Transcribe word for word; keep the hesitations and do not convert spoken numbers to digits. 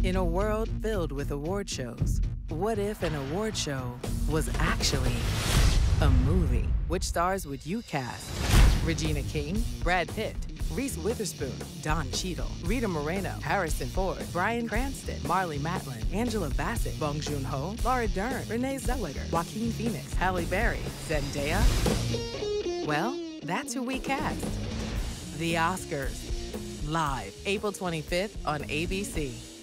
In a world filled with award shows, what if an award show was actually a movie? Which stars would you cast? Regina King, Brad Pitt, Reese Witherspoon, Don Cheadle, Rita Moreno, Harrison Ford, Bryan Cranston, Marlee Matlin, Angela Bassett, Bong Joon-ho, Laura Dern, Renée Zellweger, Joaquin Phoenix, Halle Berry, Zendaya? Well, that's who we cast. The Oscars. Live, April twenty-fifth on A B C.